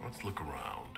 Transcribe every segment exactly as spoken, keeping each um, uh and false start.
Let's look around.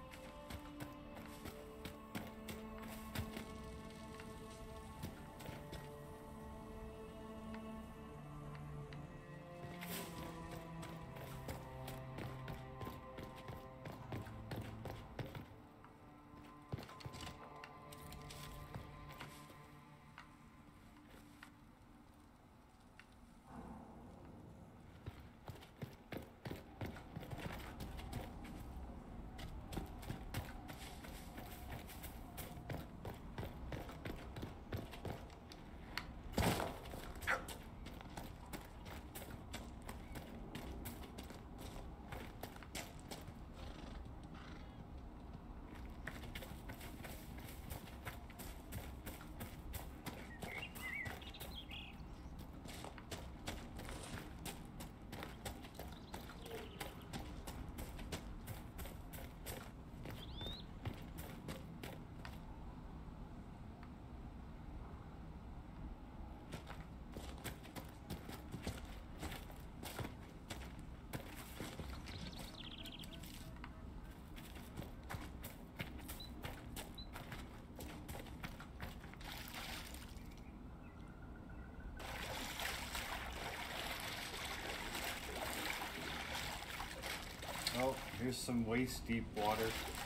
Oh, here's some waist deep water.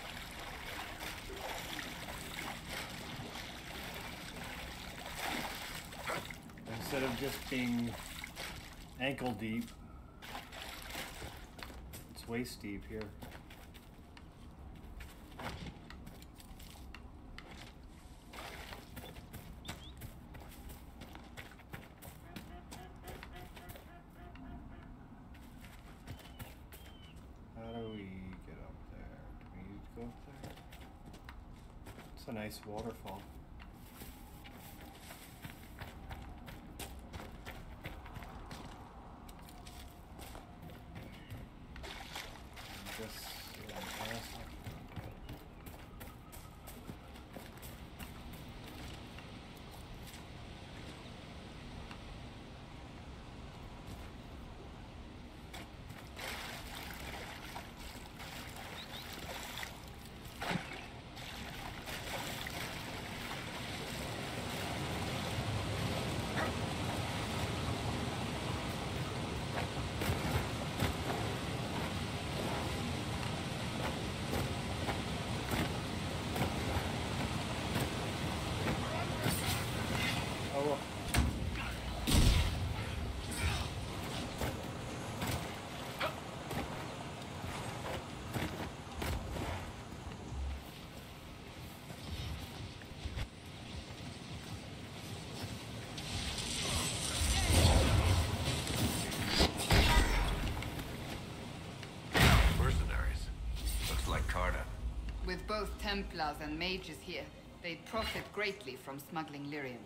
Instead of just being ankle deep, it's waist deep here. How do we get up there? Do we need to go up there? It's a nice waterfall. Just yeah, pass it. Oh, Mercenaries. Looks like Carta. With both Templars and mages here, they profit greatly from smuggling lyrium.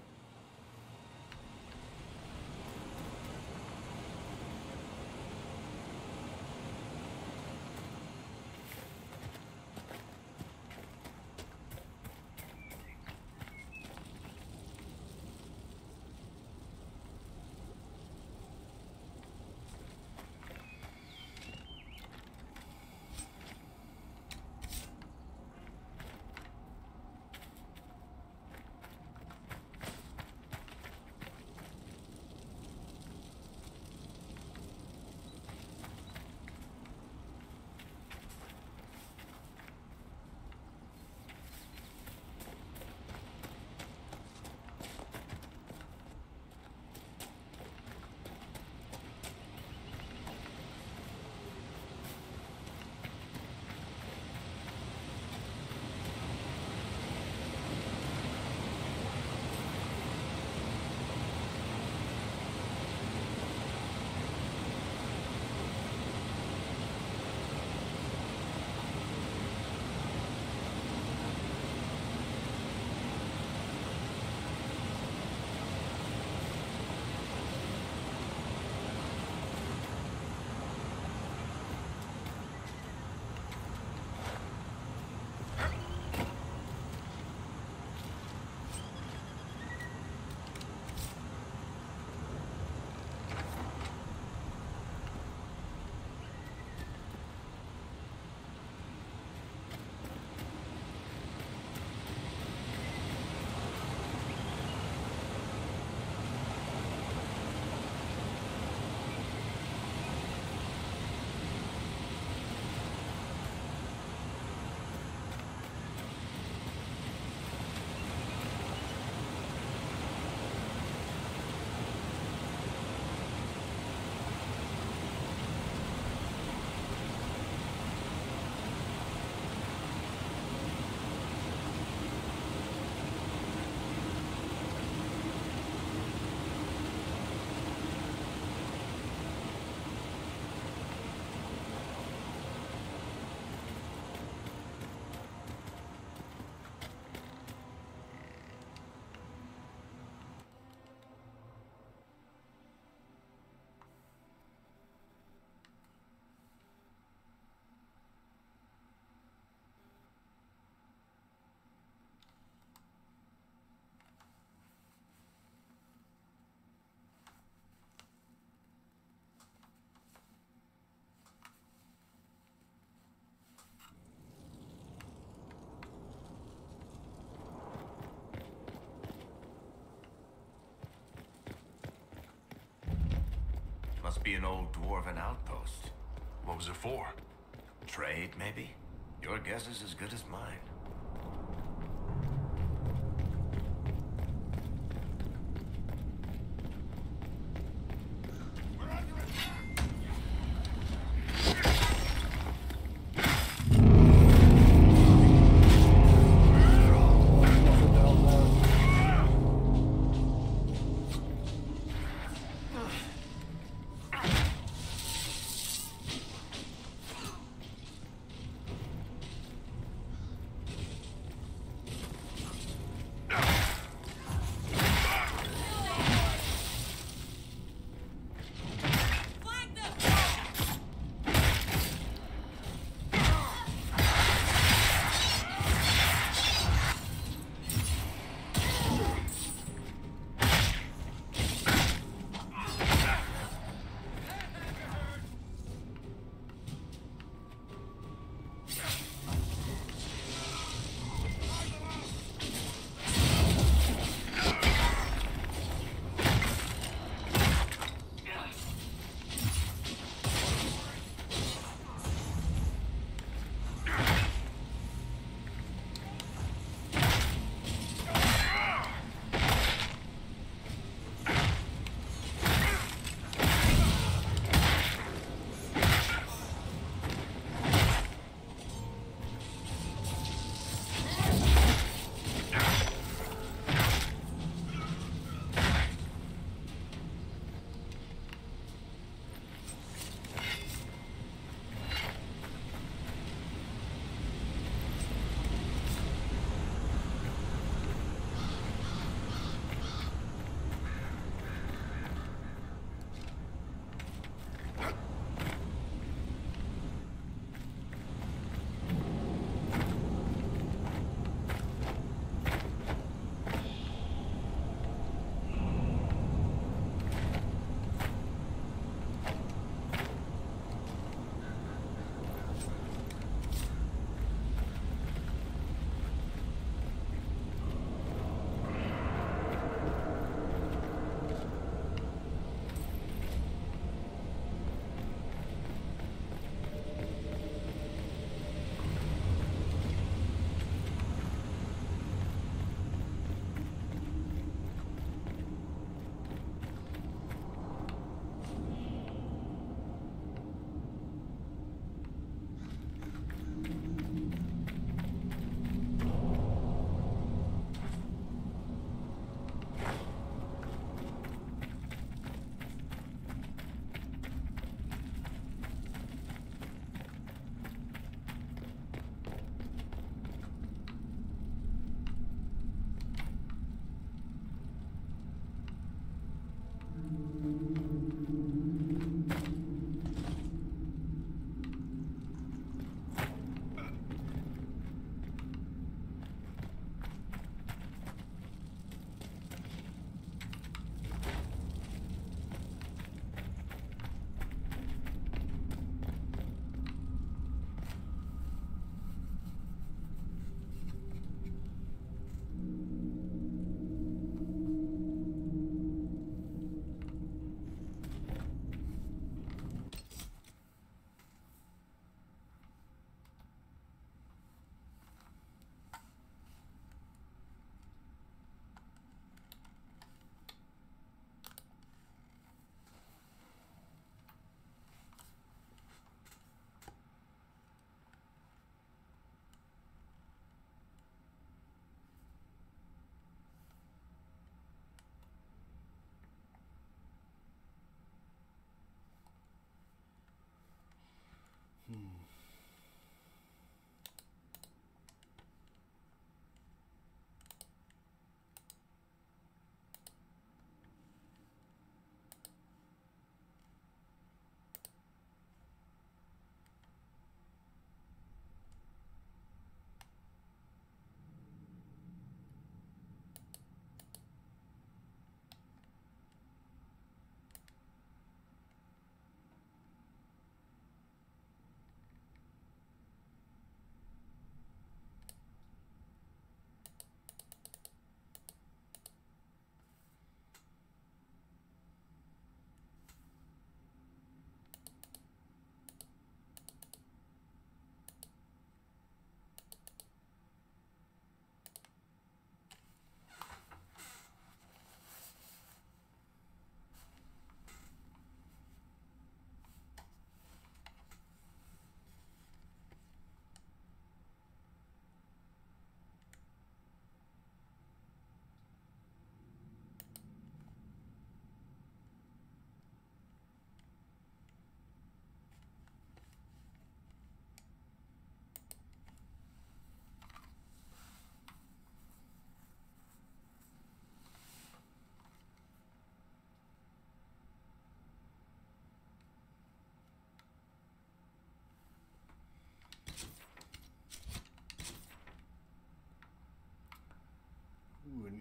Must be an old dwarven outpost. What was it for? Trade, maybe? Your guess is as good as mine.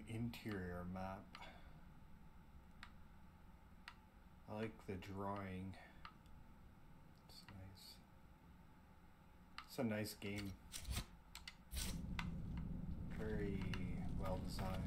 interior map. I like the drawing. It's nice. It's a nice game. Very well designed.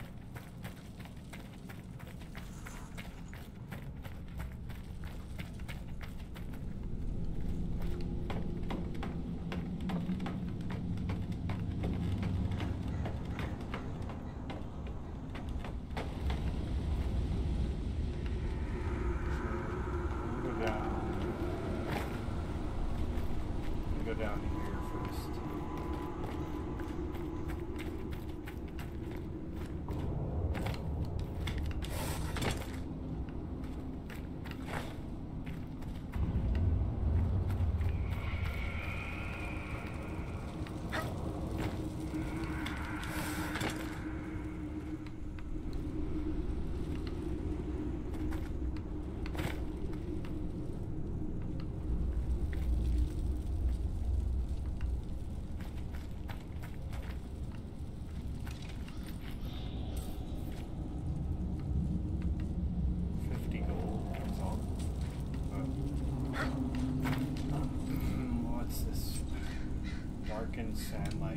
Sandlight.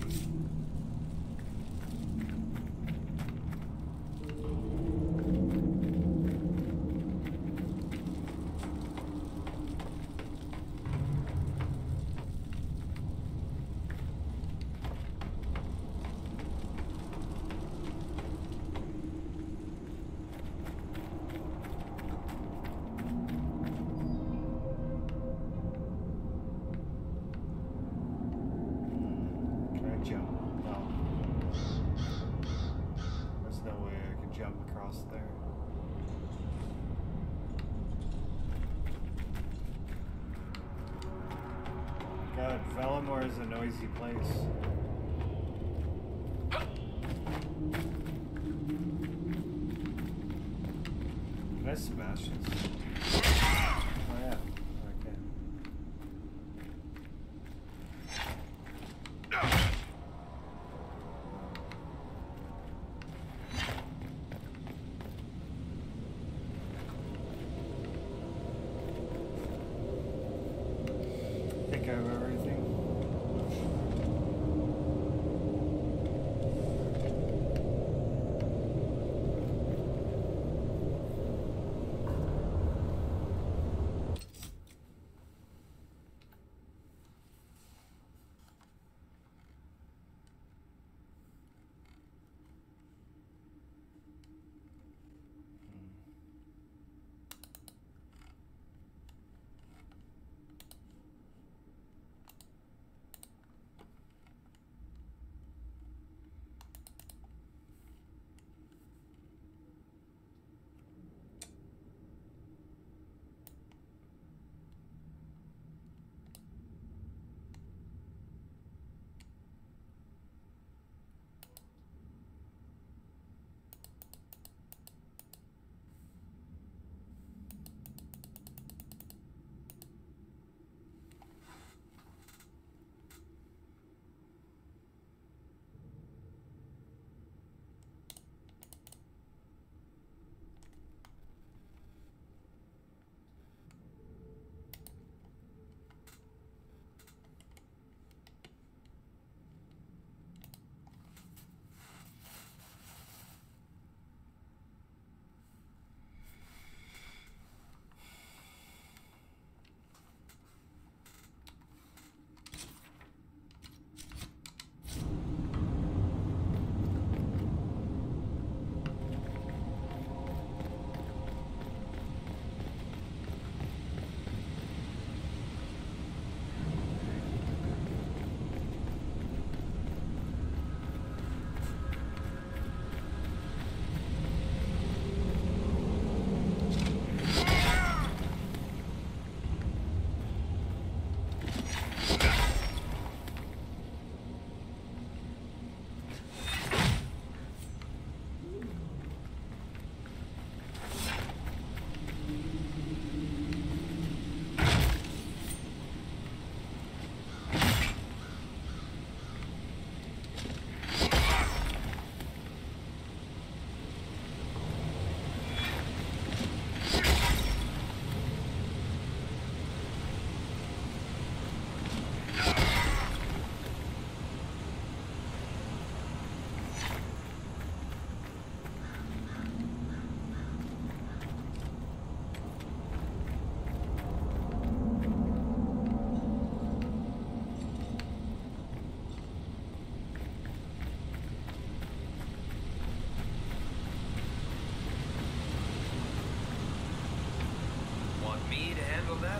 God, Valinor is a noisy place. Can I smash this? Oh yeah, okay. I think I have everything. Want me to handle that?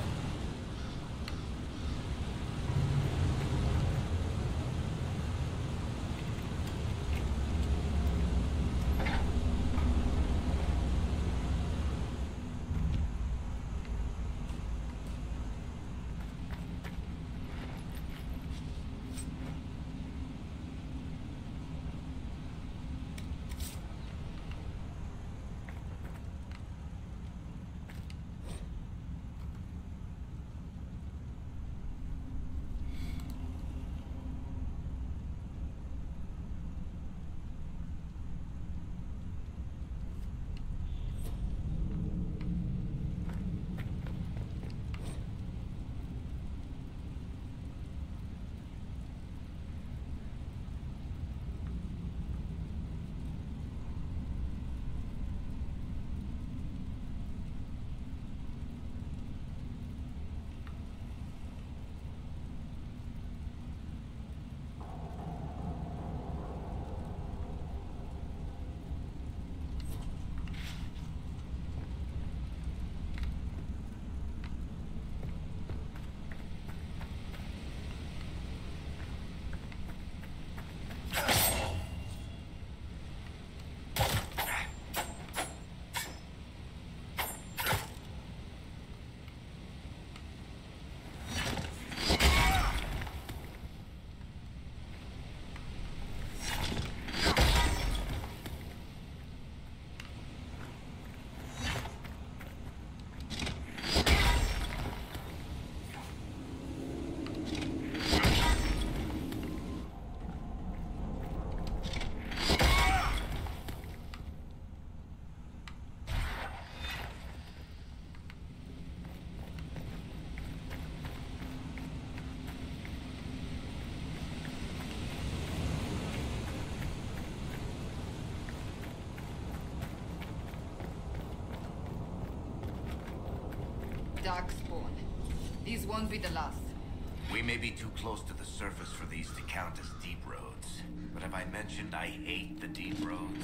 Darkspawn. These won't be the last. We may be too close to the surface for these to count as deep roads. But have I mentioned I hate the deep roads?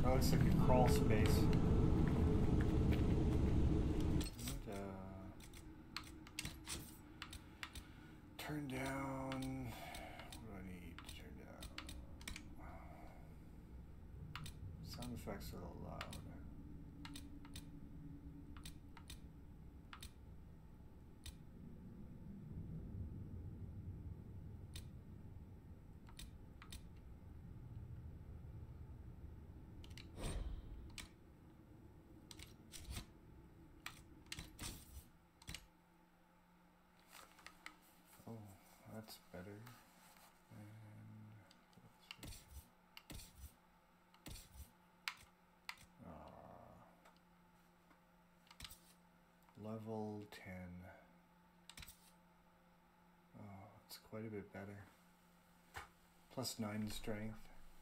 That looks like a crawl space. And, uh, turn down. What do I need to turn down? Sound effects are a little loud. That's better. And let's see. Uh, level ten. Oh, it's quite a bit better. Plus nine strength.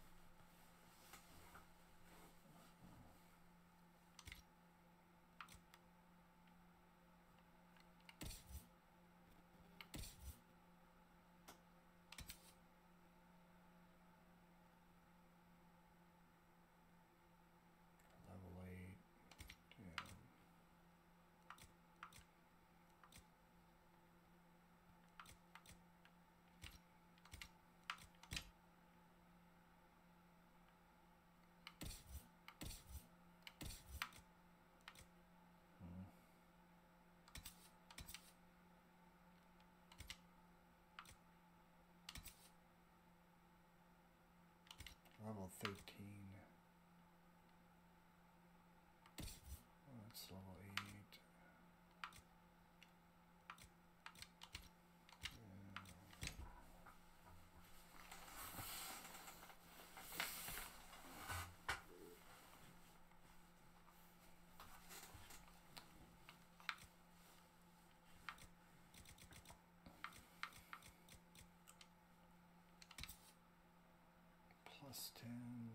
Level thirteen. Oh, that's level eight. Plus ten.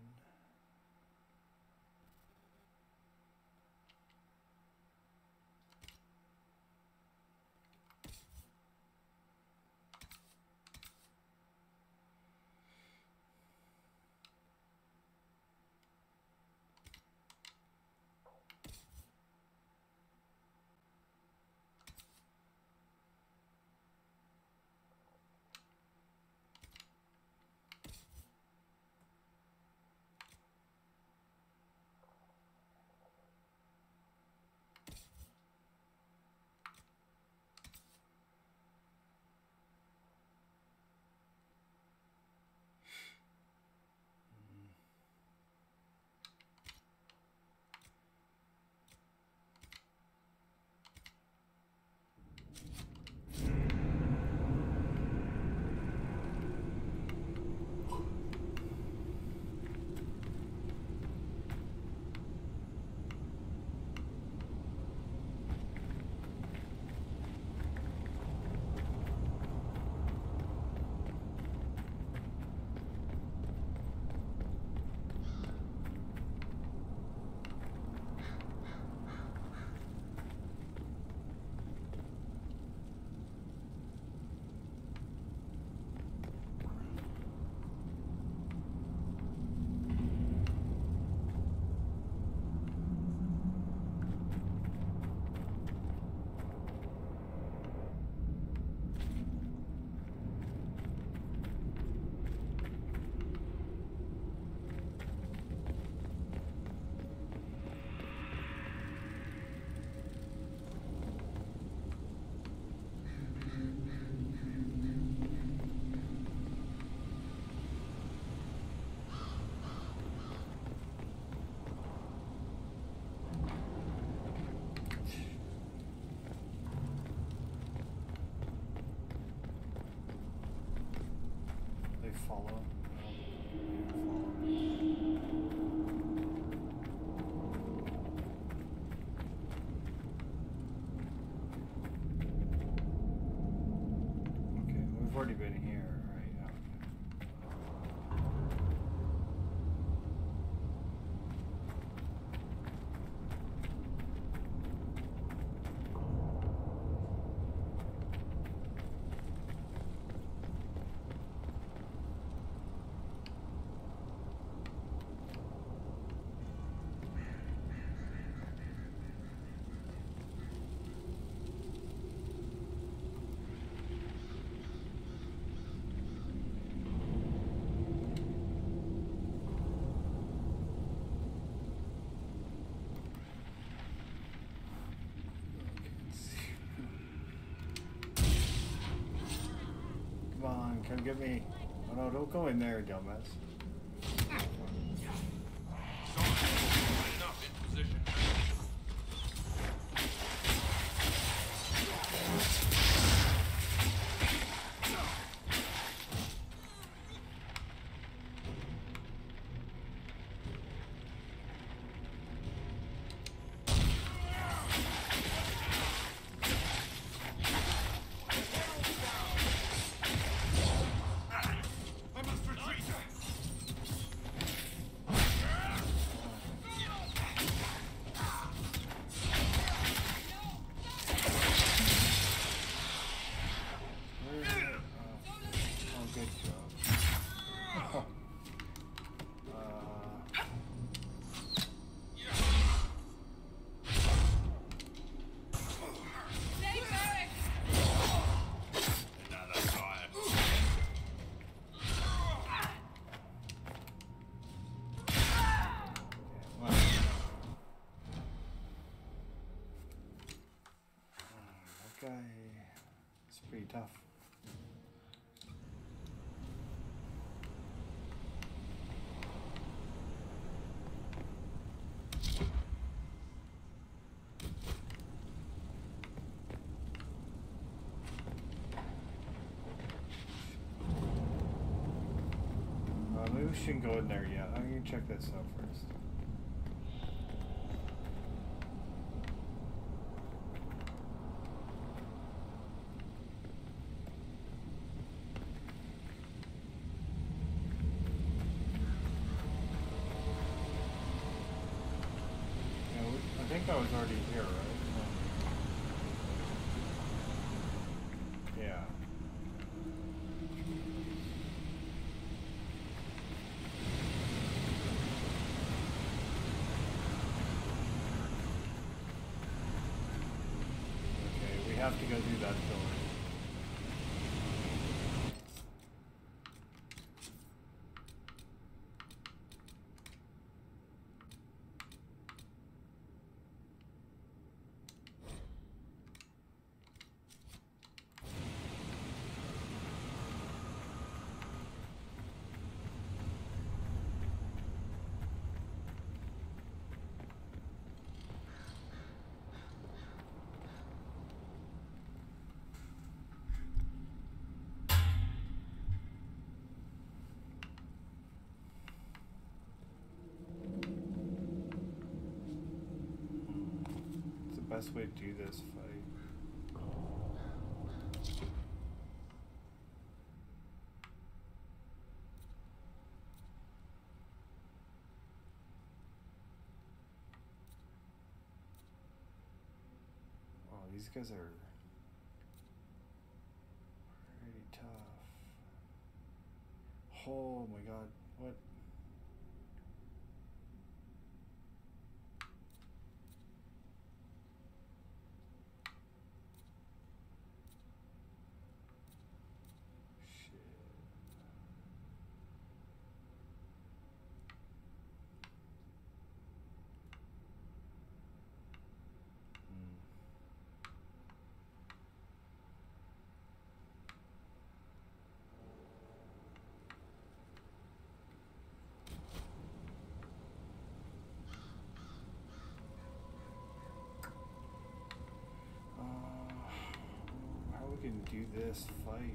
Follow. Okay, we've already been here, right? Okay. gonna get me. Oh no, don't go in there, dumbass. Enough in position. Guy, it's pretty tough. Uh, maybe we shouldn't go in there yet. I'm gonna check this out first. I think I was already here, right? Yeah. Okay, we have to go through that door. Best way to do this fight. Oh, these guys are pretty tough. Oh my god, what? Can do this fight.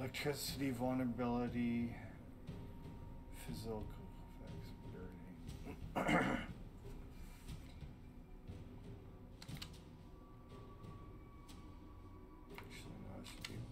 Electricity, vulnerability, physical effects, dirty. Actually, no, it should be B.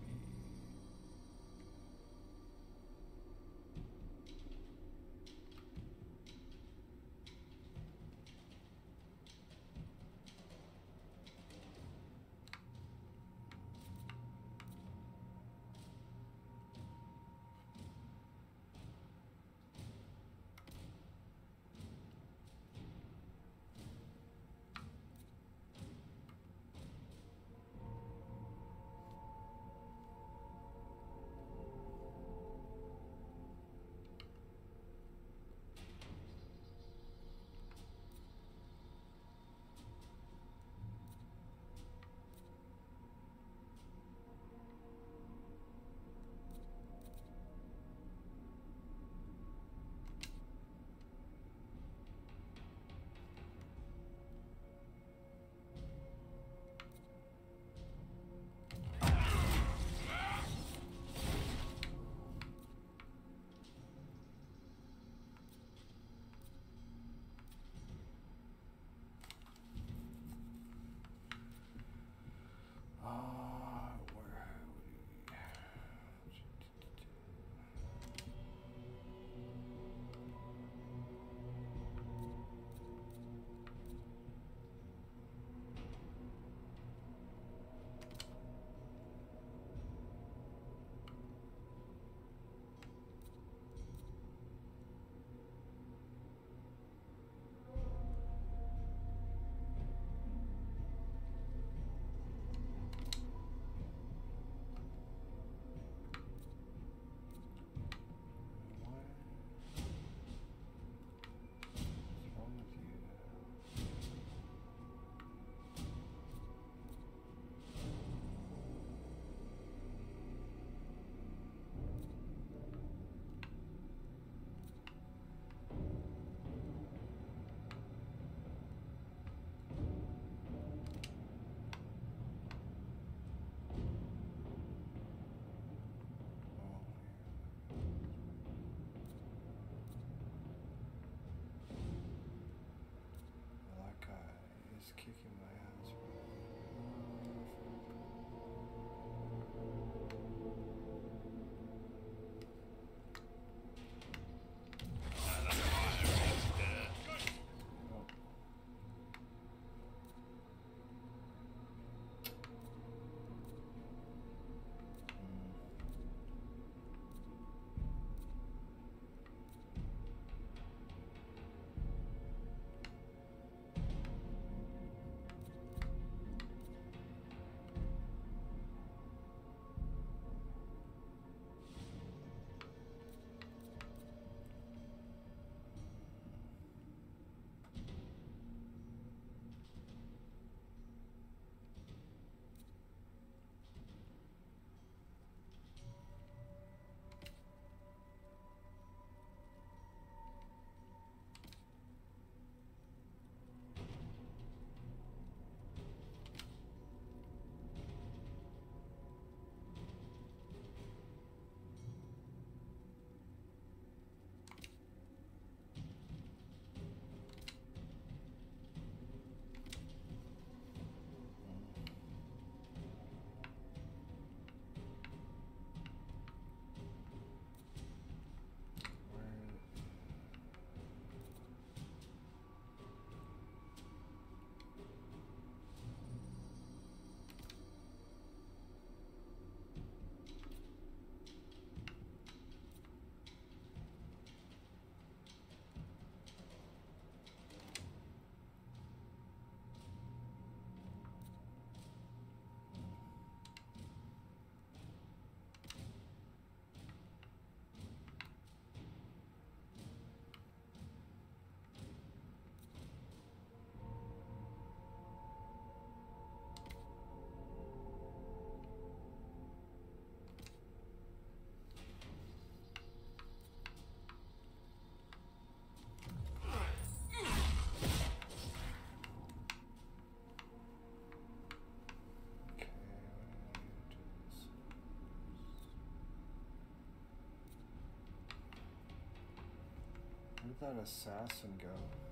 Where'd that assassin go?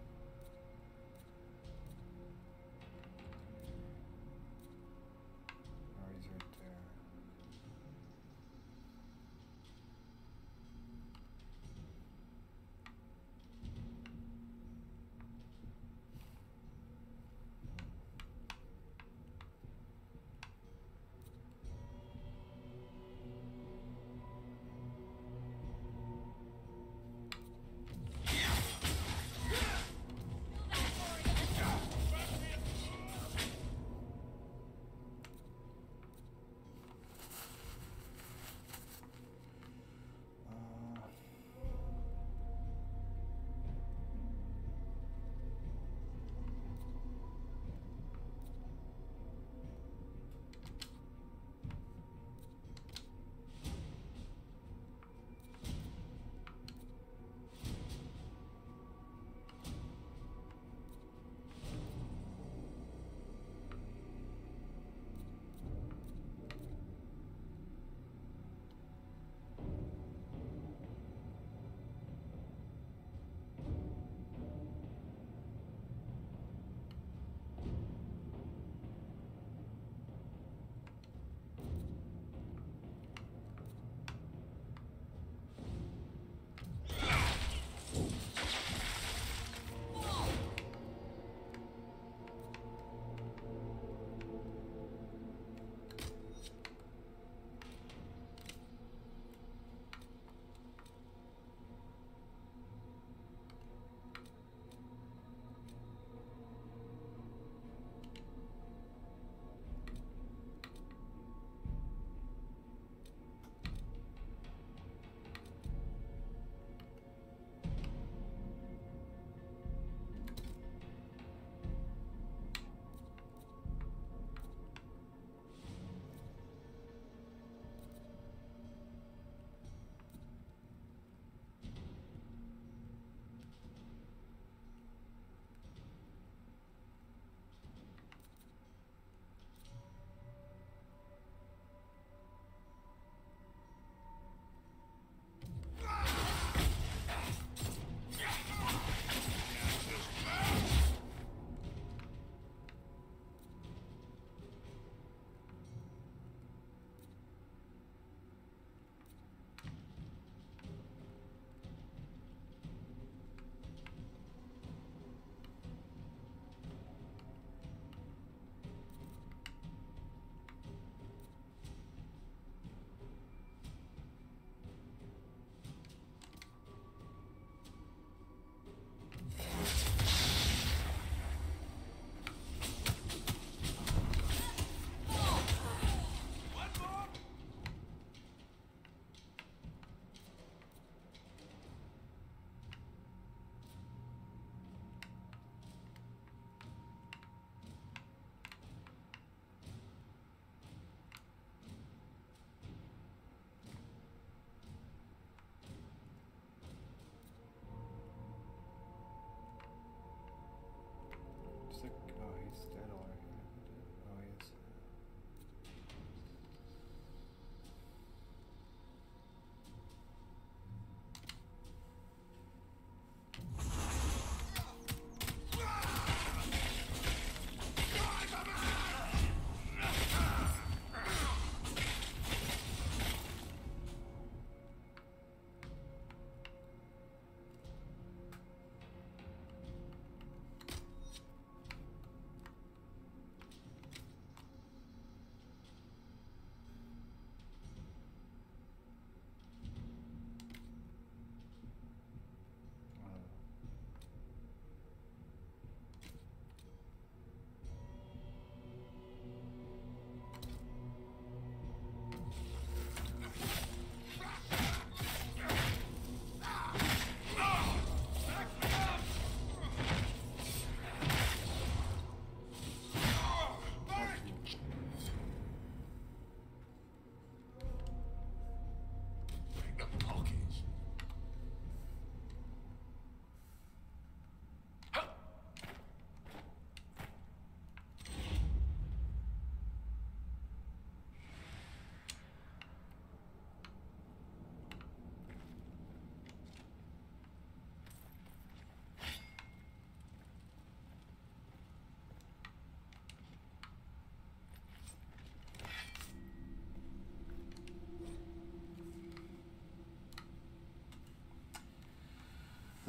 Oh, he's right there.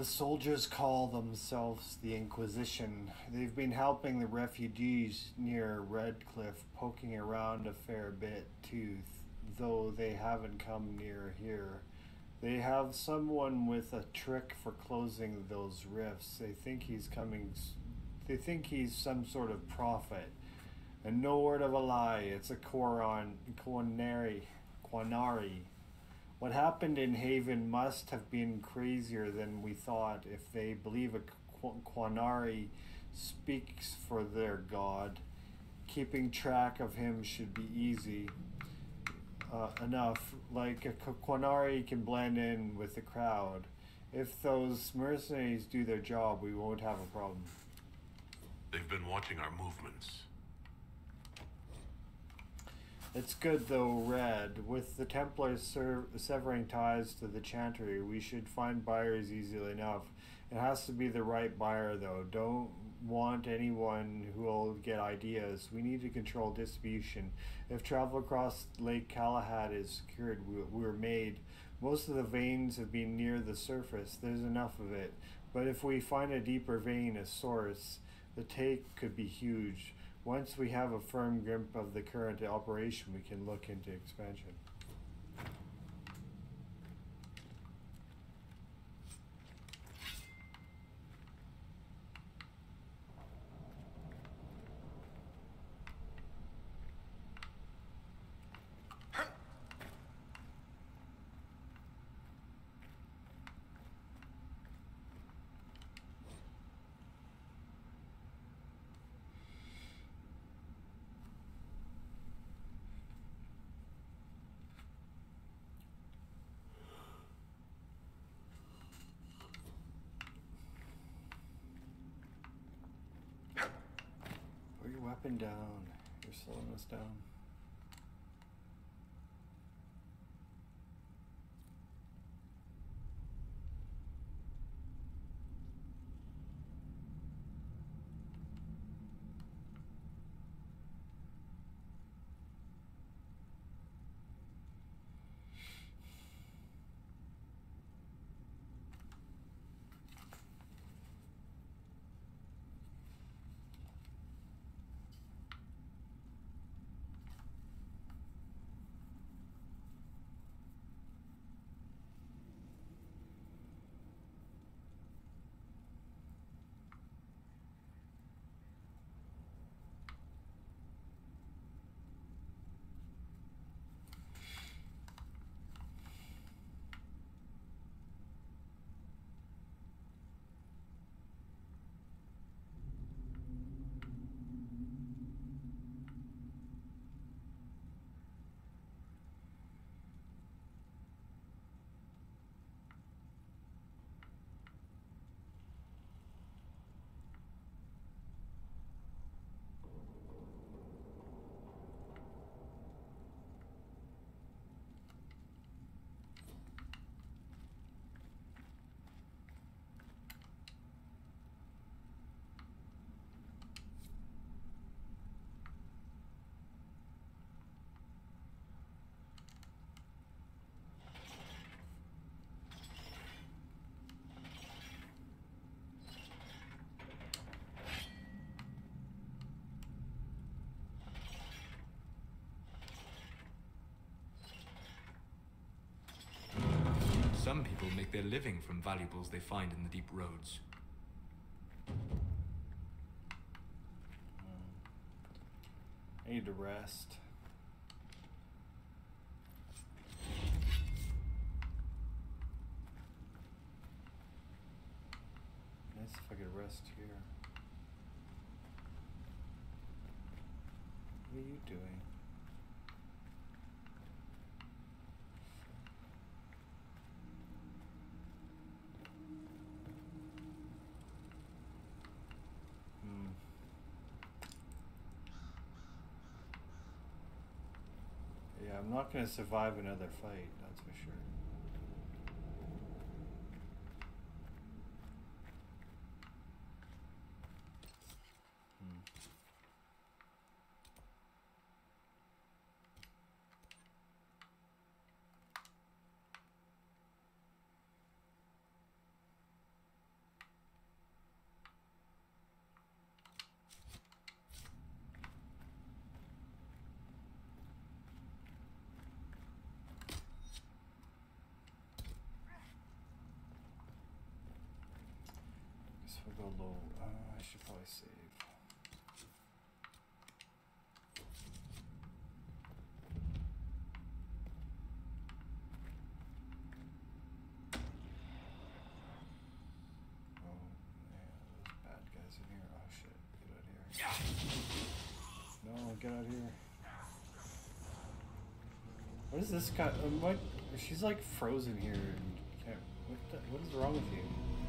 soldiers call themselves the Inquisition. They've been helping the refugees near Redcliffe, poking around a fair bit too, though they haven't come near here. They have someone with a trick for closing those rifts. They think he's coming. They think he's some sort of prophet. And no word of a lie, it's a Quran, Quanari, Quanari. What happened in Haven must have been crazier than we thought. If they believe a Quanari speaks for their god, keeping track of him should be easy uh, enough. Like a Quanari can blend in with the crowd. If those mercenaries do their job, we won't have a problem. They've been watching our movements. It's good though, Red. With the Templars ser- severing ties to the Chantry, we should find buyers easily enough. It has to be the right buyer though. Don't want anyone who will get ideas. We need to control distribution. If travel across Lake Galahad is secured, we- we're made. Most of the veins have been near the surface. There's enough of it. But if we find a deeper vein, a source, the take could be huge. Once we have a firm grip of the current operation, we can look into expansion. Put your weapon down. You're slowing us down. Some people make their living from valuables they find in the deep roads. I need to rest. Nice if I could rest here. What are you doing? Hmm. Yeah, I'm not going to survive another fight, that's for sure. Hmm. We'll go low. Uh, I should probably save. Oh, yeah, those bad guys in here. Oh shit, get out of here. No, get out of here. What is this guy? Um, what? She's like frozen here. And can't, what, the, what is wrong with you?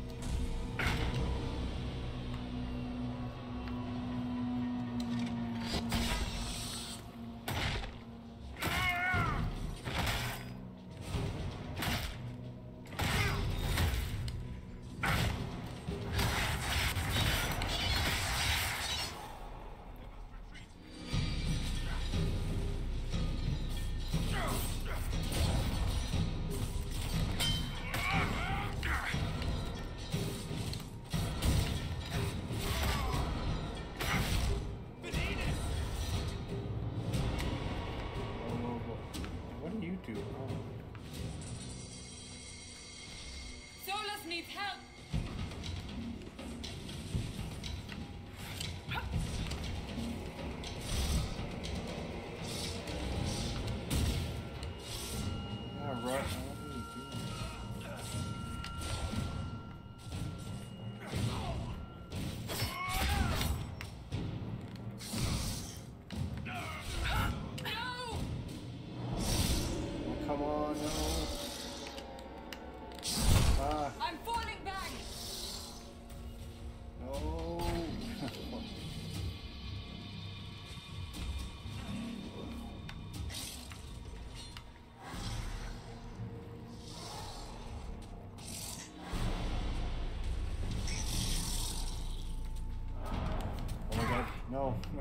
No, no.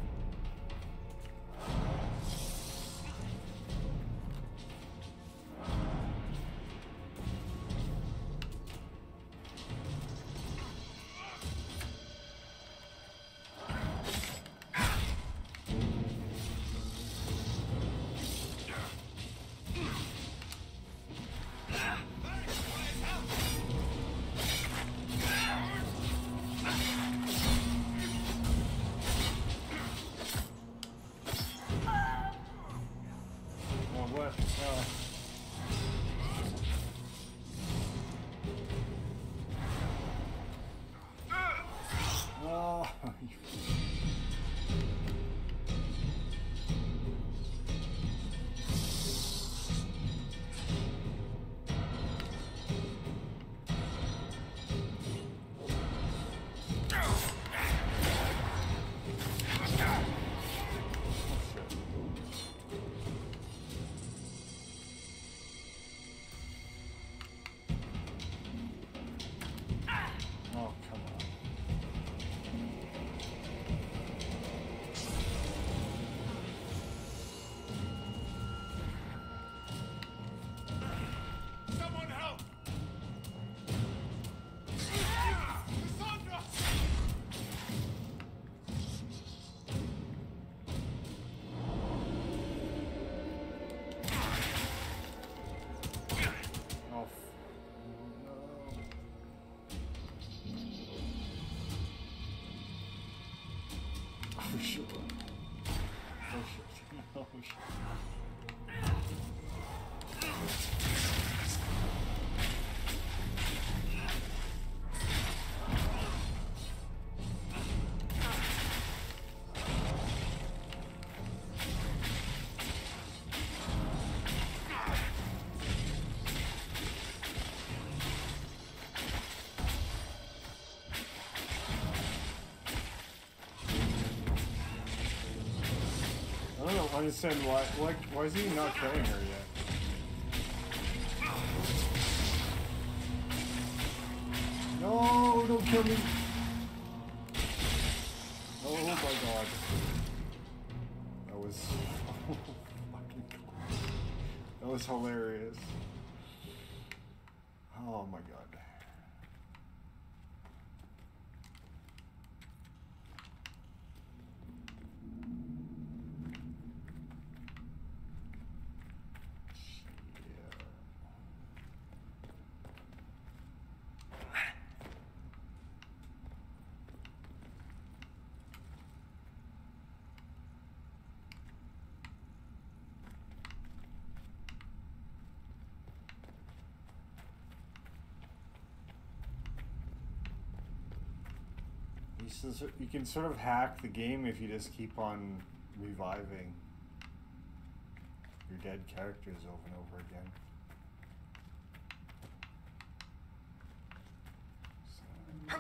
shit. Oh shit. Oh shit. I don't understand why, why, why is he not killing her yet? No, don't kill me! Oh my god. That was... Oh, fucking god. That was hilarious. Oh my god. You, s- you can sort of hack the game if you just keep on reviving your dead characters over and over again. So.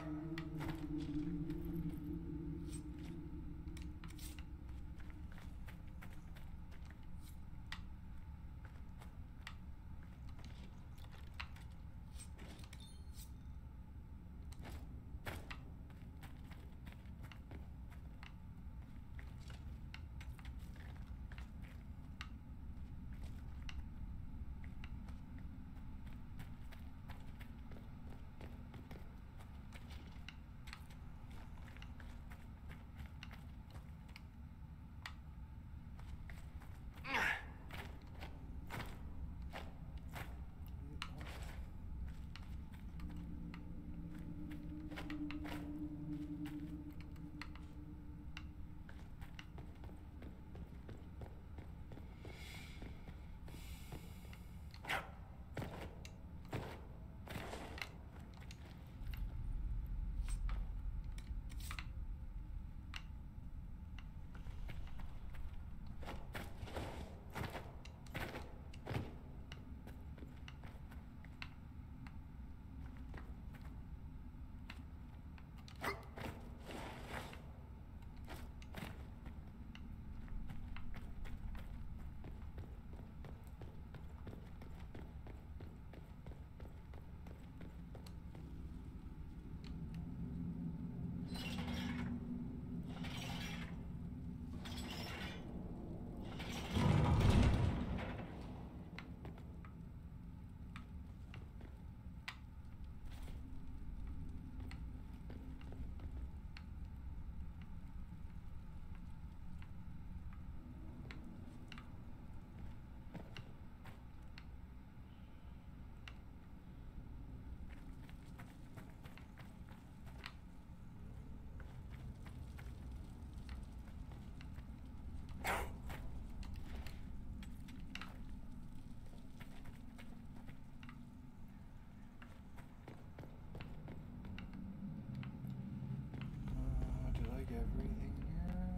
Everything here.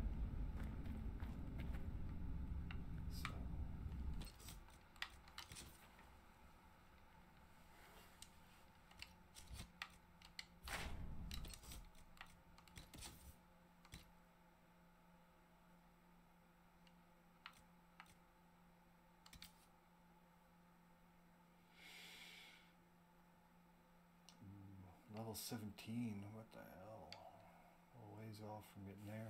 So. Mm, level seventeen, what the hell? A ways off from getting there.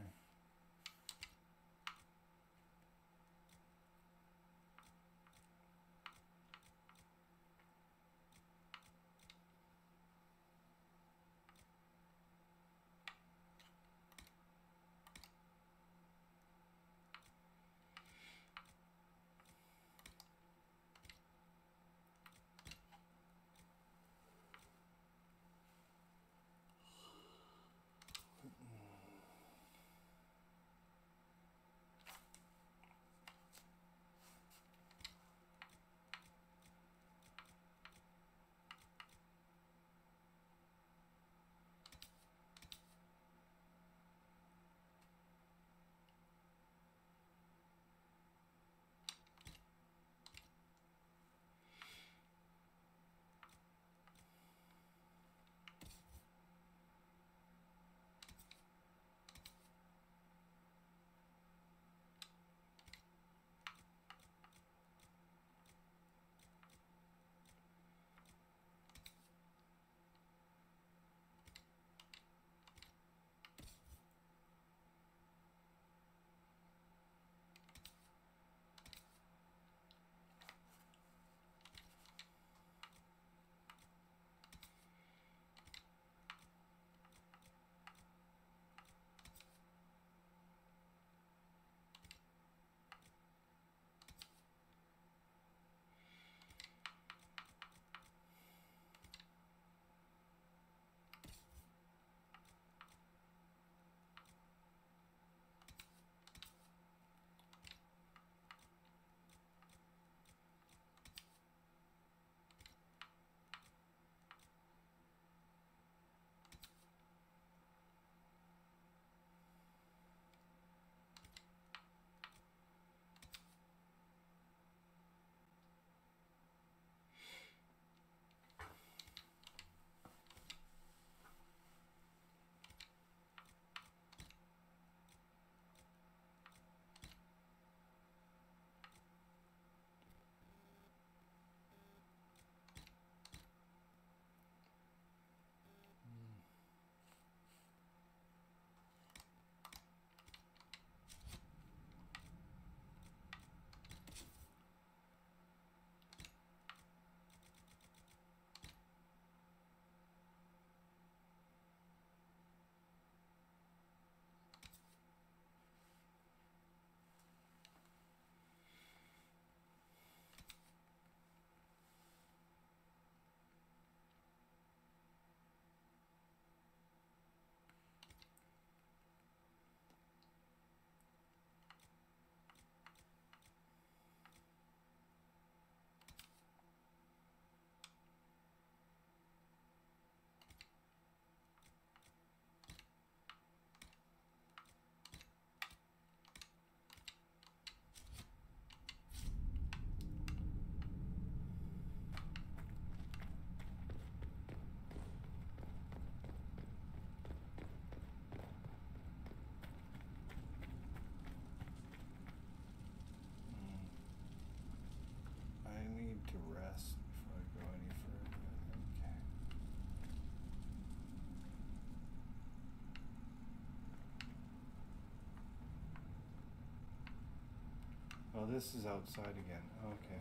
Oh, this is outside again. Okay.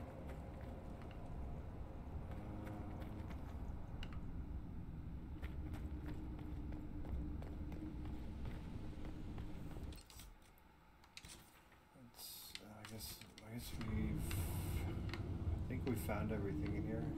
Let's, uh, I guess, I guess we've, I think we found everything in here.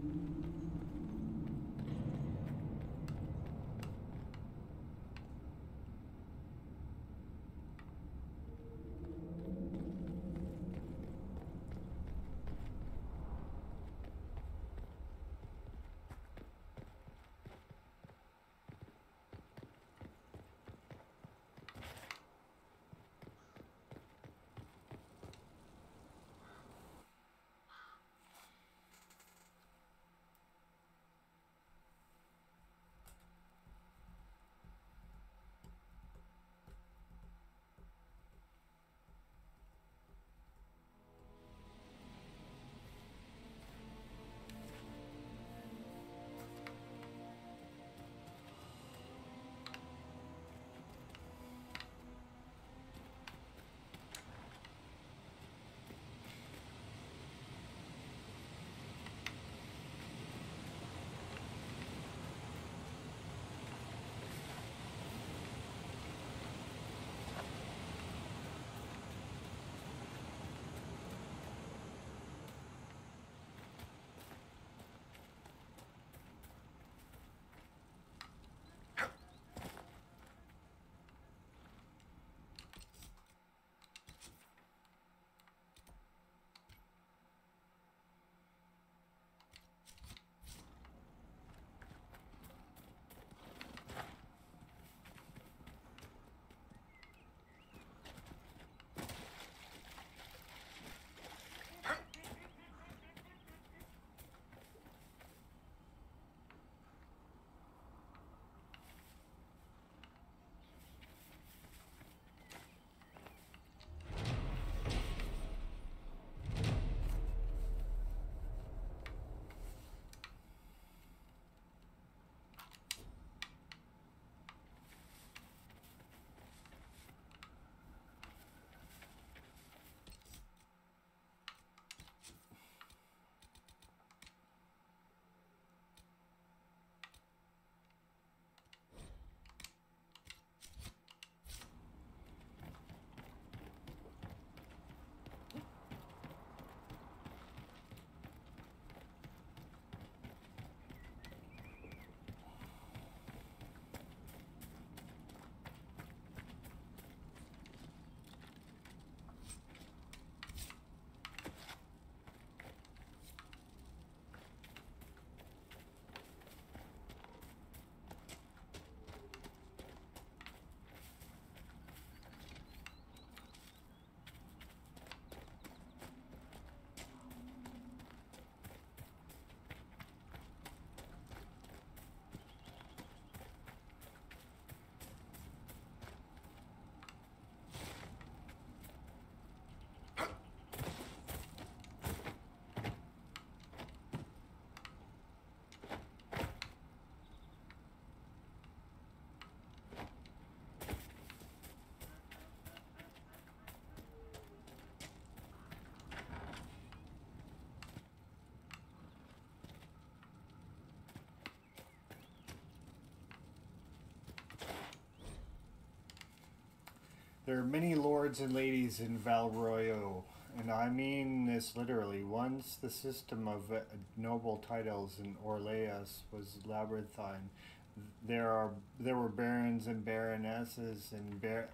There are many lords and ladies in Val Royeaux, and I mean this literally. Once the system of uh, noble titles in Orleans was labyrinthine, there are there were barons and baronesses and bar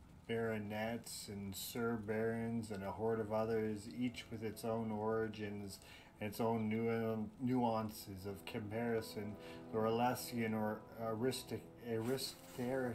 baronets and sir barons and a horde of others, each with its own origins and its own nu nuances of comparison. The Orlesian or aristic aristocracy.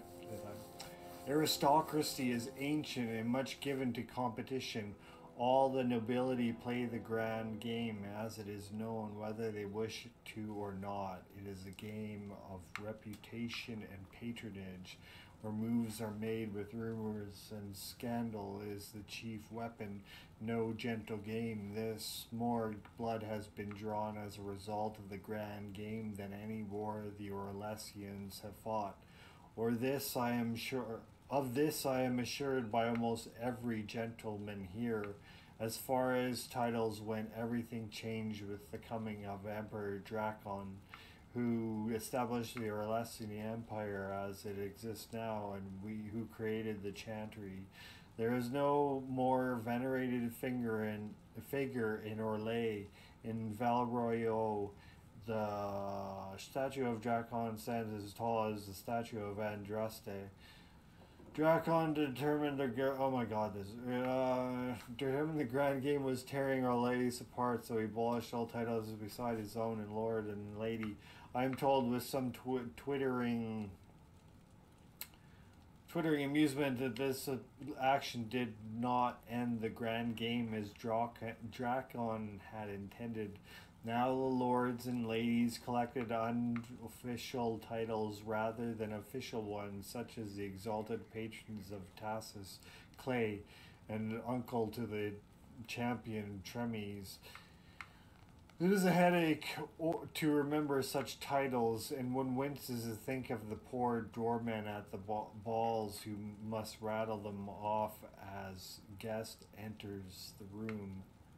Aristocracy is ancient and much given to competition. All the nobility play the grand game as it is known, whether they wish to or not. It is a game of reputation and patronage, where moves are made with rumors and scandal is the chief weapon. No gentle game this. More blood has been drawn as a result of the grand game than any war the Orlesians have fought. Or this I am sure Of this I am assured by almost every gentleman here. As far as titles went, everything changed with the coming of Emperor Drakon, who established the Orlesian Empire as it exists now, and we who created the Chantry. There is no more venerated figure in figure in Orlais. In Valroyo, the statue of Drakon stands as tall as the statue of Andraste. Drakon determined the gr- oh my god this uh, determined the grand game was tearing Orlais apart, so he abolished all titles beside his own and lord and lady. I am told with some tw- twittering twittering amusement that this uh, action did not end the grand game as Drak- Drakon had intended. Now the lords and ladies collected unofficial titles rather than official ones, such as the exalted patrons of Tassus Clay and uncle to the champion Tremes. It is a headache to remember such titles, and one winces to think of the poor doormen at the balls who must rattle them off as guest enters the room.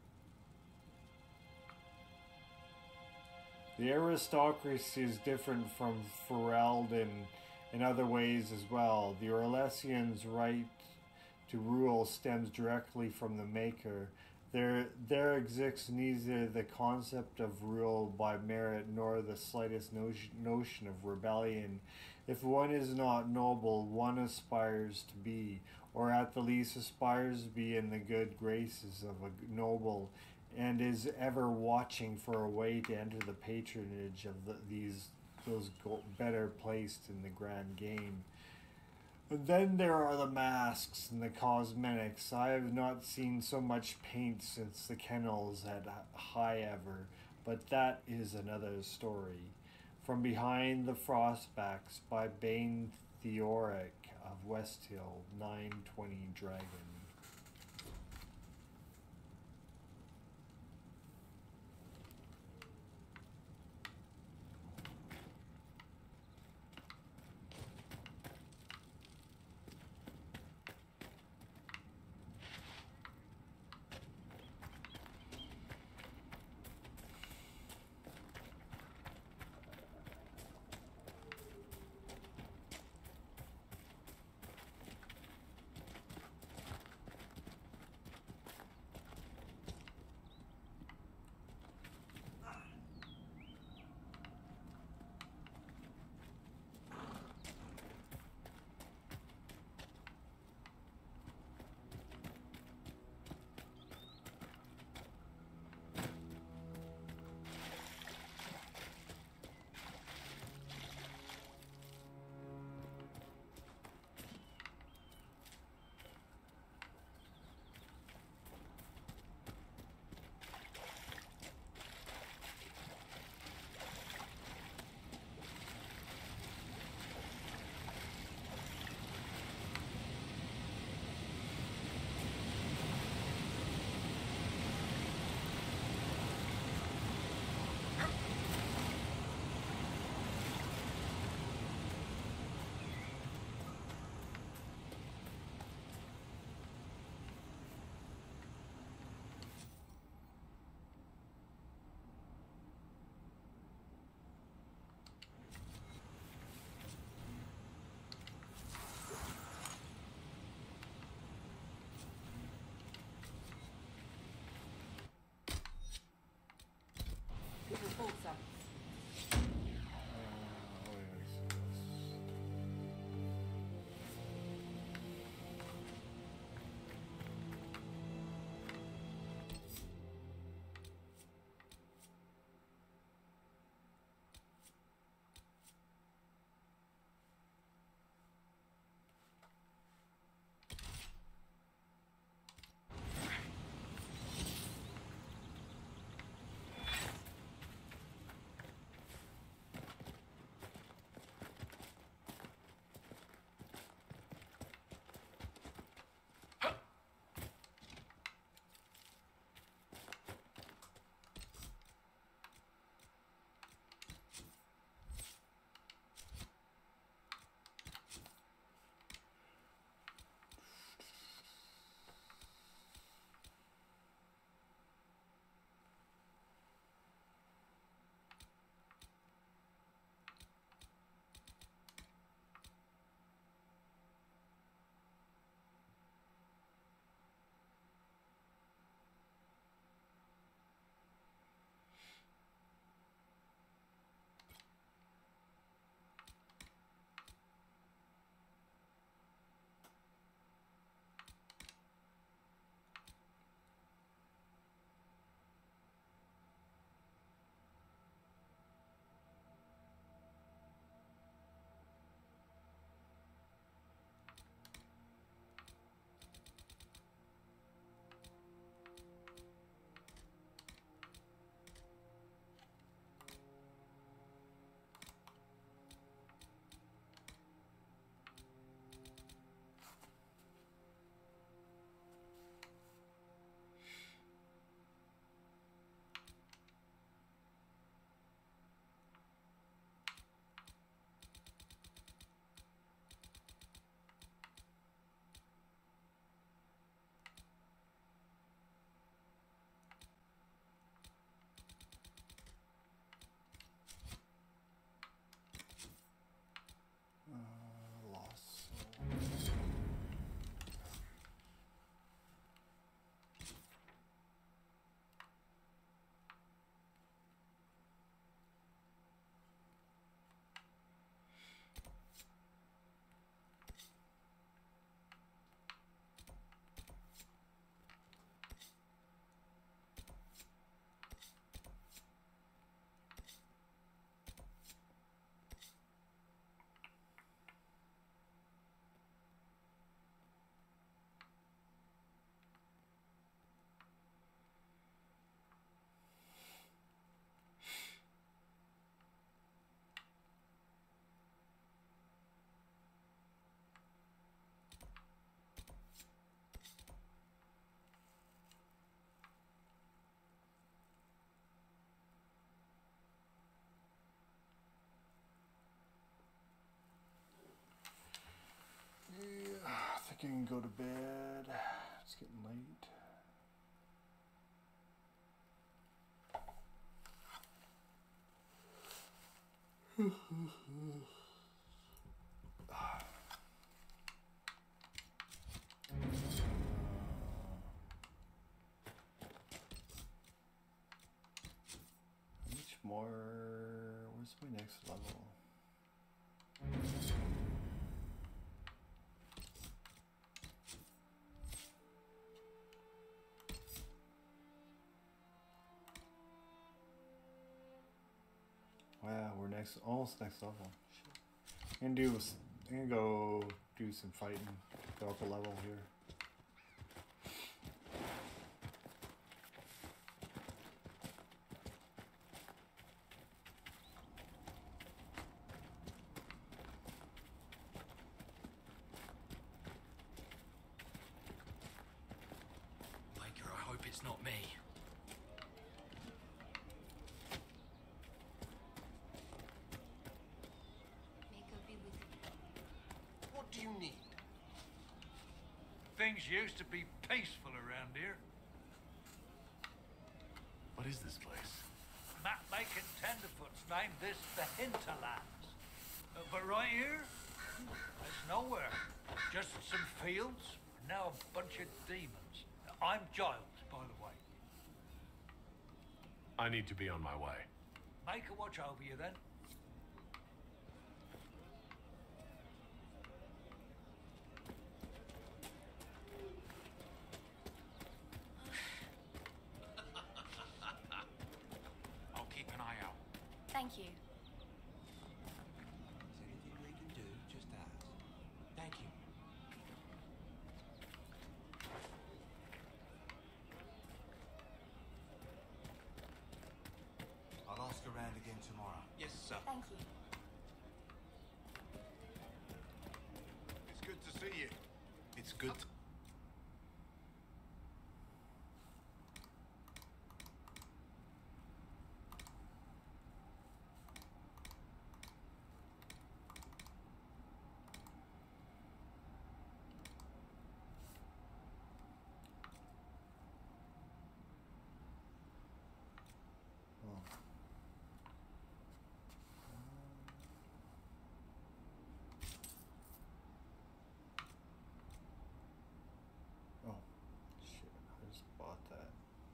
The aristocracy is different from Ferelden in other ways as well. The Orlesians' right to rule stems directly from the Maker. There, there exists neither the concept of rule by merit nor the slightest notion, notion of rebellion. If one is not noble, one aspires to be, or at the least aspires to be in the good graces of a noble, and is ever watching for a way to enter the patronage of the, these those go, better placed in the grand game. And then there are the masks and the cosmetics. I have not seen so much paint since the kennels at High Ever, but that is another story. From Behind the Frostbacks by Bane Theoric of Westhill, nine twenty Dragon. I can go to bed. It's getting late. How much more? Where's my next level? Wow, we're next, almost next level. Shit. I'm gonna do, I'm gonna go do some fighting, go up a level here. Baker, I hope it's not me. What do you need? Things used to be peaceful around here. What is this place? Map-making tenderfoots named this the Hinterlands. Uh, but right here, there's nowhere. Just some fields, and now a bunch of demons. I'm Giles, by the way. I need to be on my way. Make a watch over you, then. I'll keep an eye out. Thank you. Is anything we can do? Just ask. Thank you. I'll ask around again tomorrow. Yes, sir. Thank you. It's good to see you. It's good to... Oh, shit, I just bought that.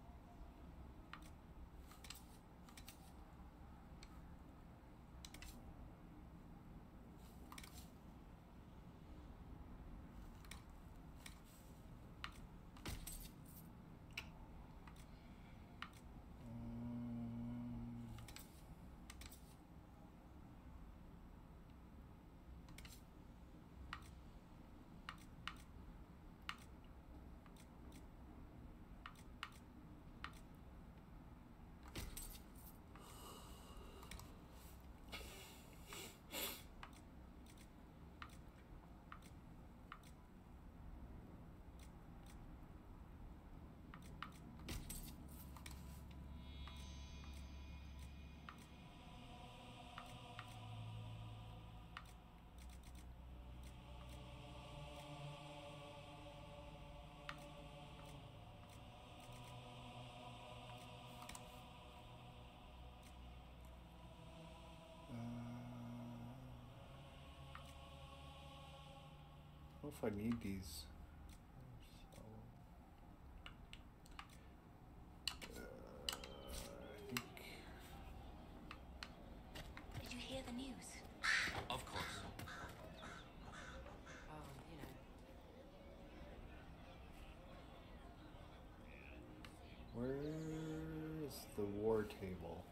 I don't know if I need these. So, uh, I think. Did you hear the news? Of course. Oh, you know. Where is the war table?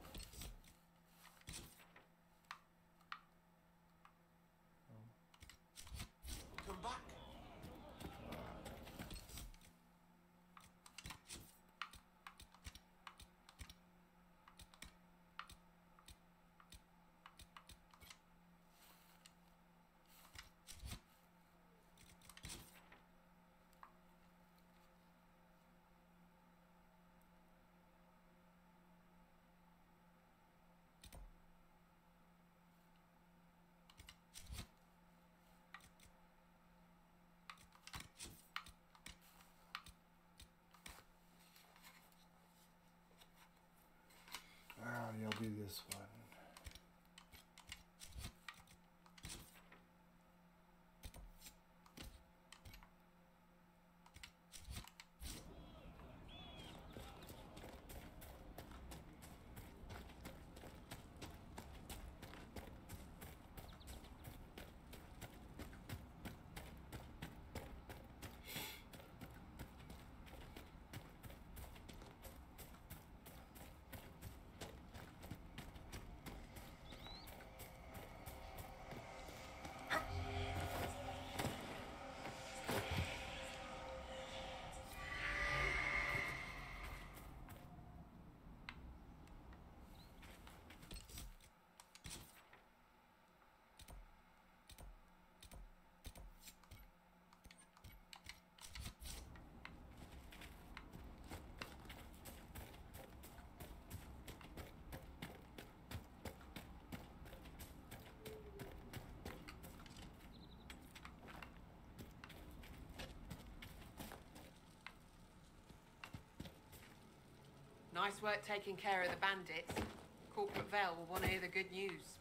Come back. this one. Nice work taking care of the bandits. Corporate Vale will want to hear the good news.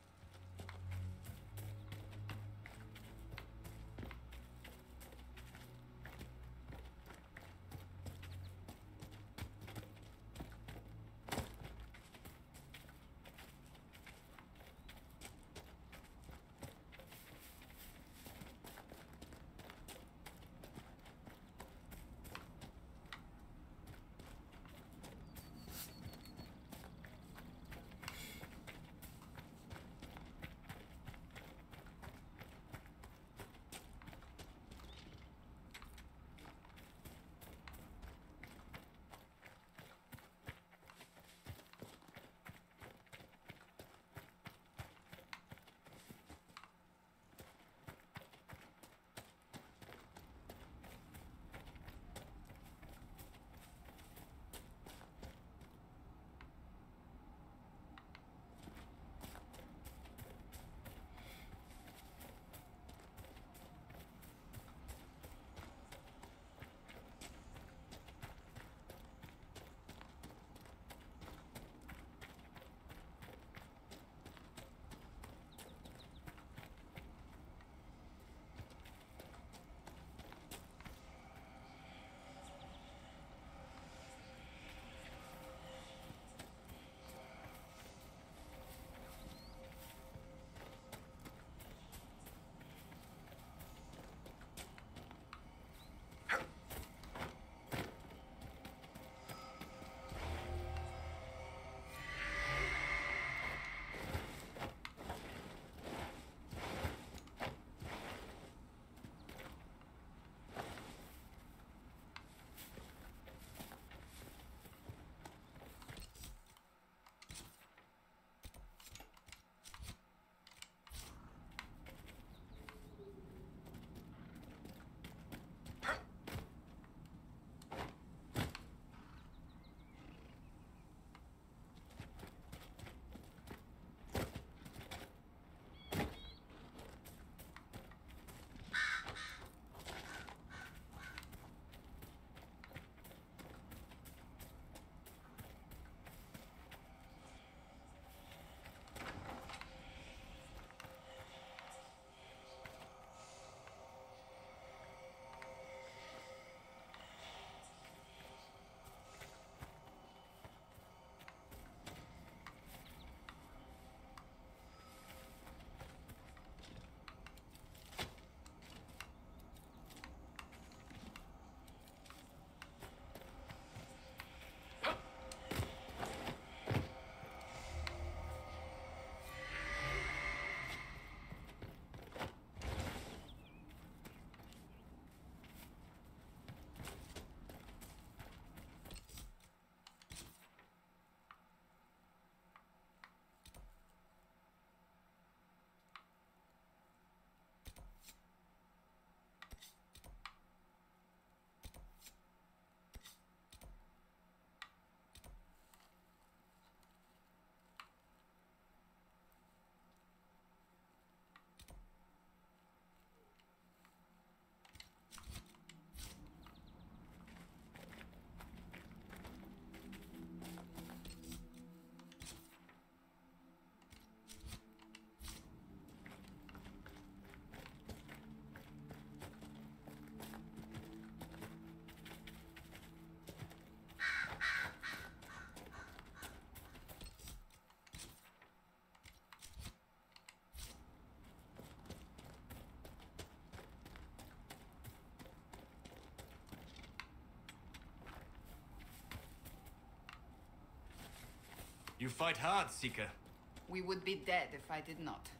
You fight hard, Seeker. We would be dead if I did not.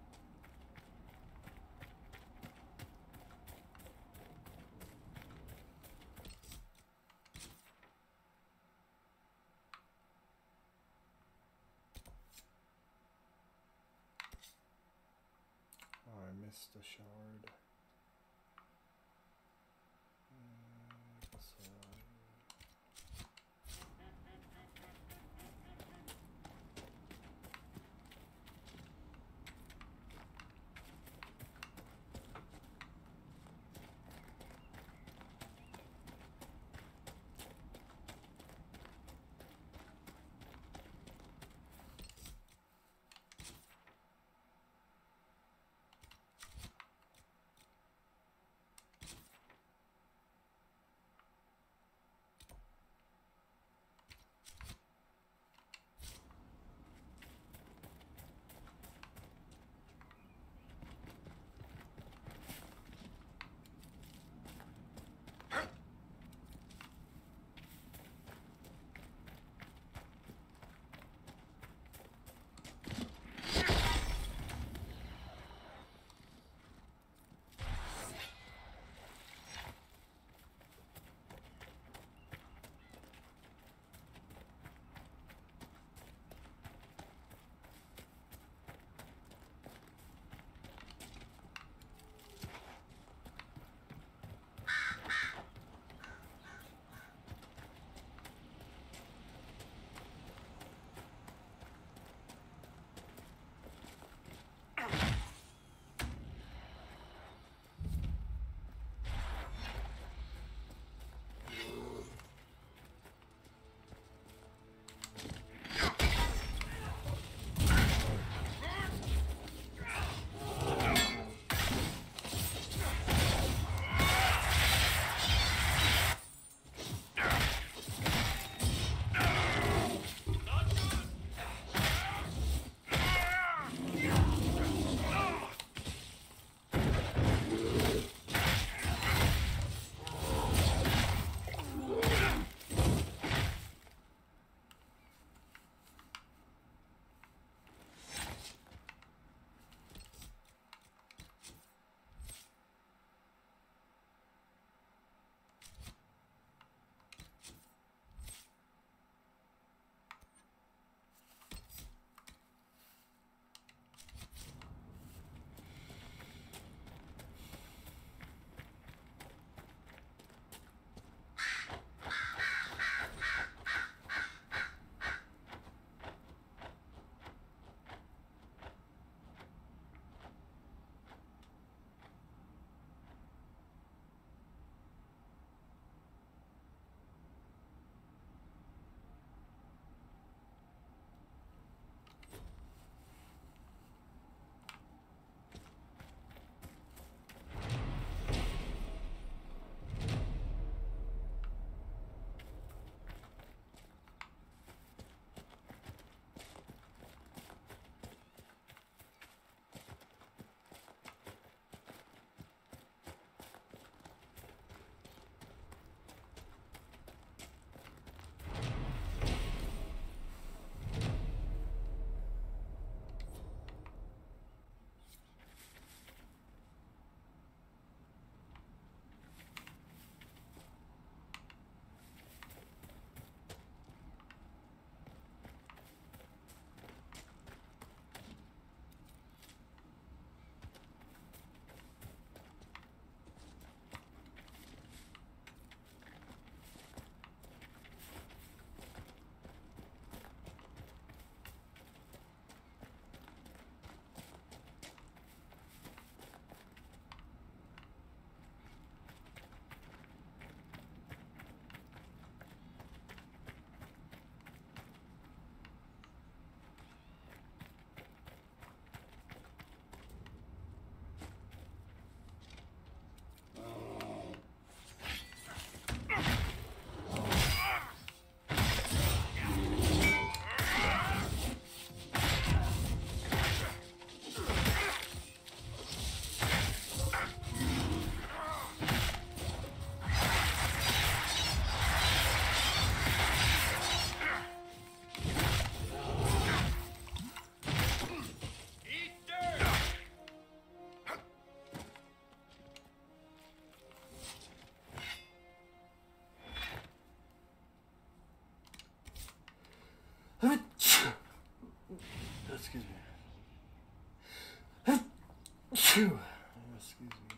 Oh, I missed a shard. Uh, so Phew. Excuse me.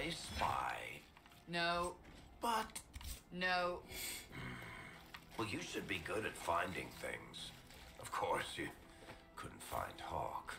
a spy. No. But, No. well, you should be good at finding things. Of course, you couldn't find Hawk.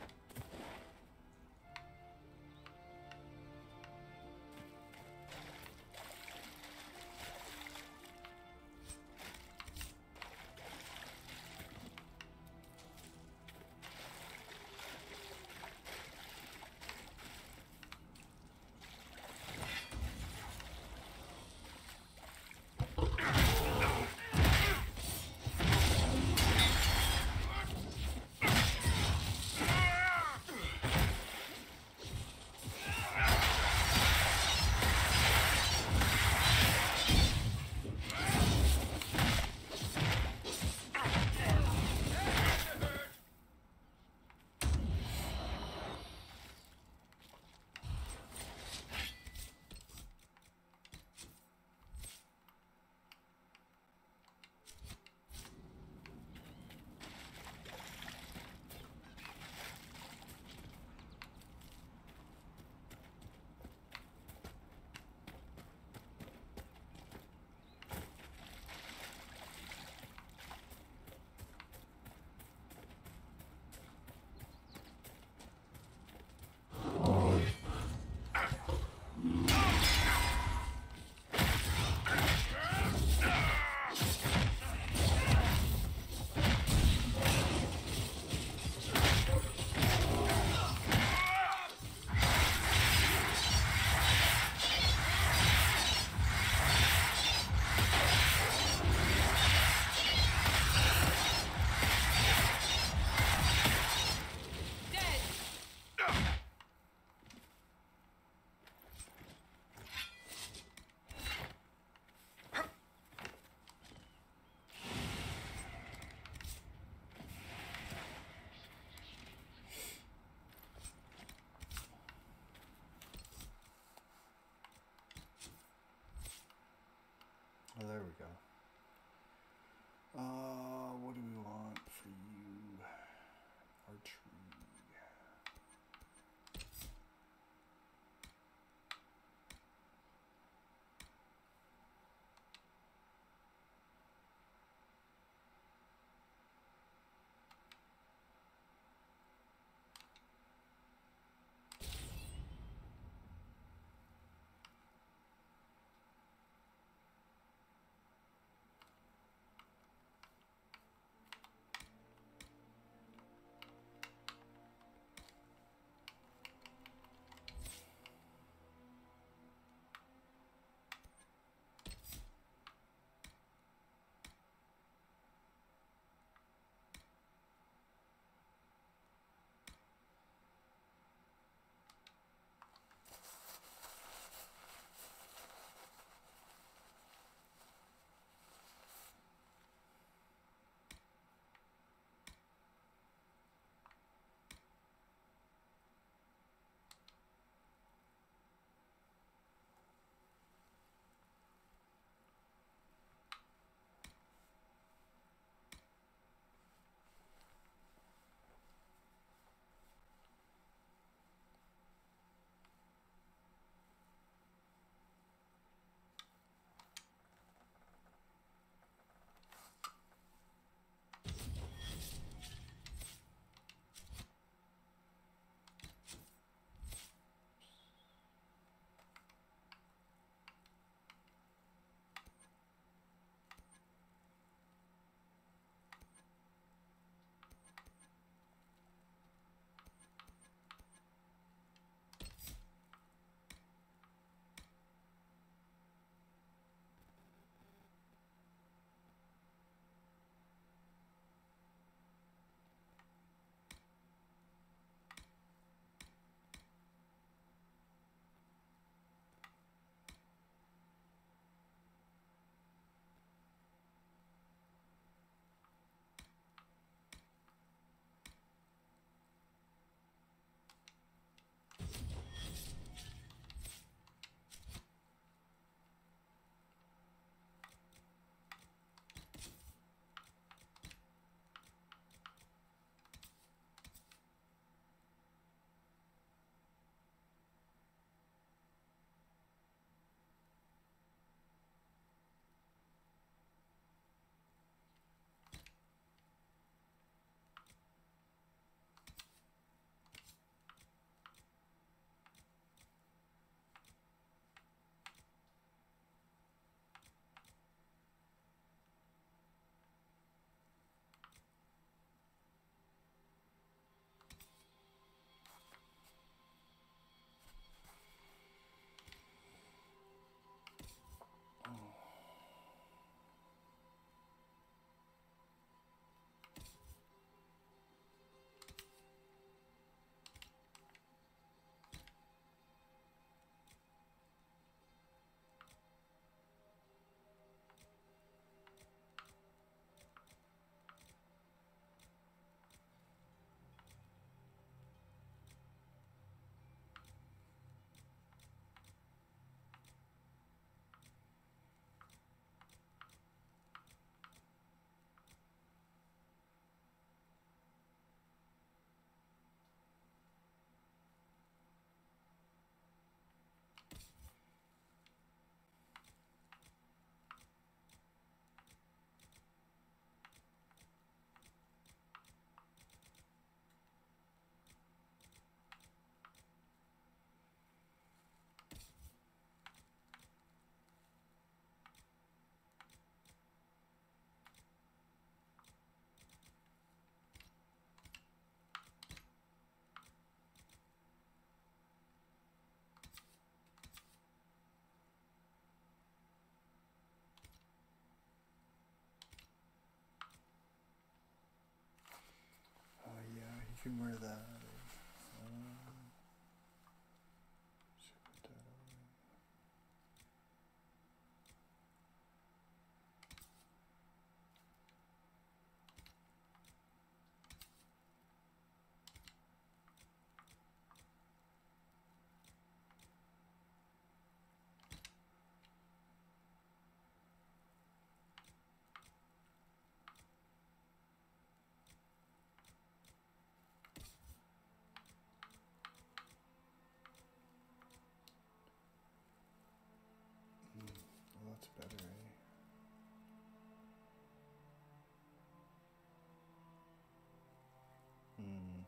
Oh, there we go. Uh, what do we want for you? Archery. where that is. Um, should put that on. Well, that's better, eh? Hmm.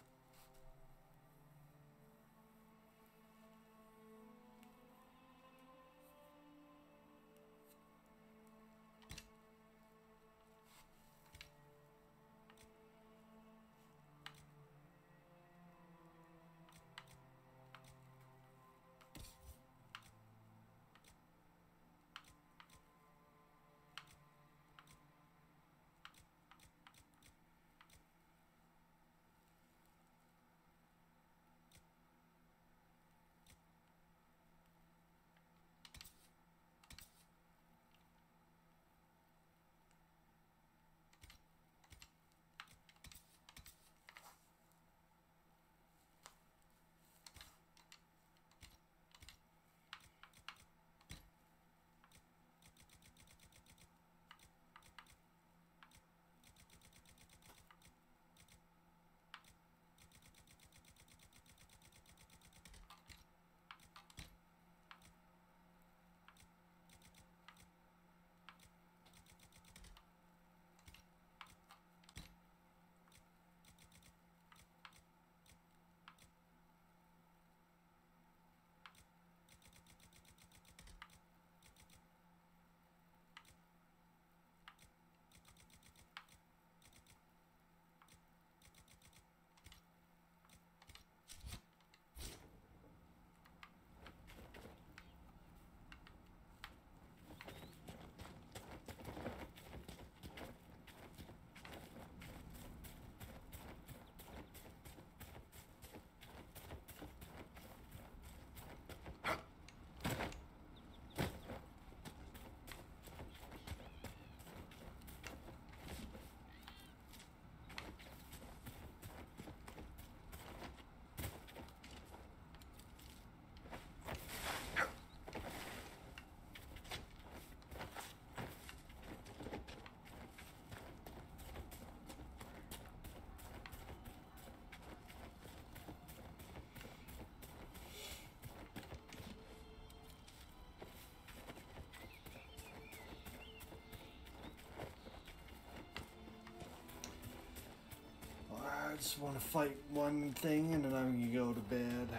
I just want to fight one thing and then I'm going to go to bed.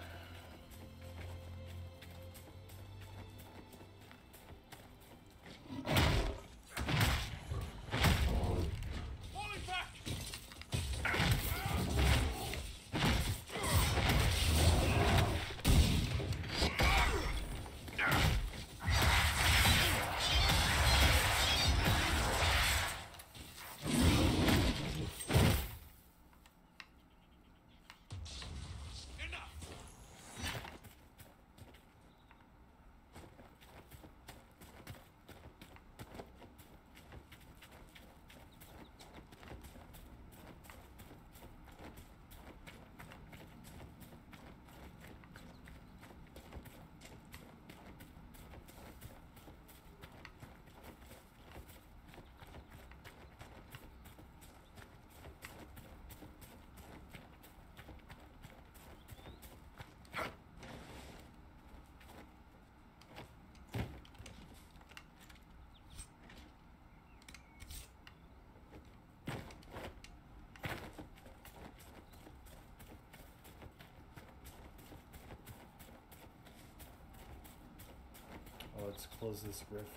Oh, let's close this rift.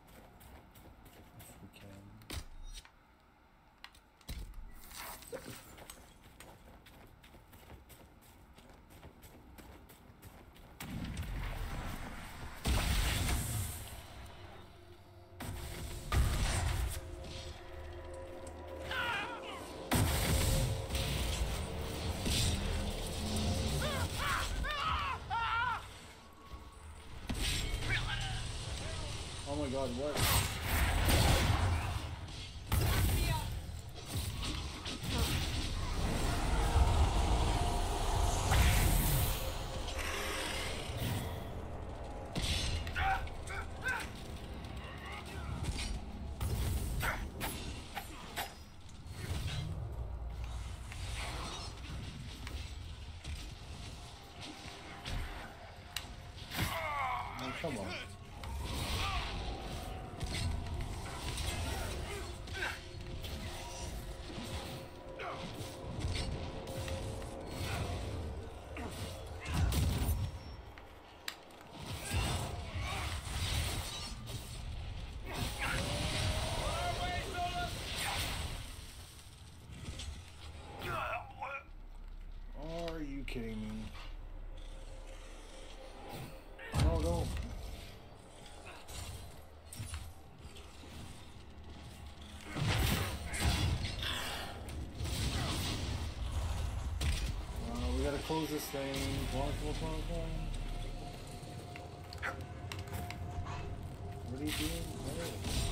If we can. my god, what? Oh, come on. Are you kidding me? No, no. Uh, we gotta close this thing. Come on, come on, come on, come on. What are you doing? No.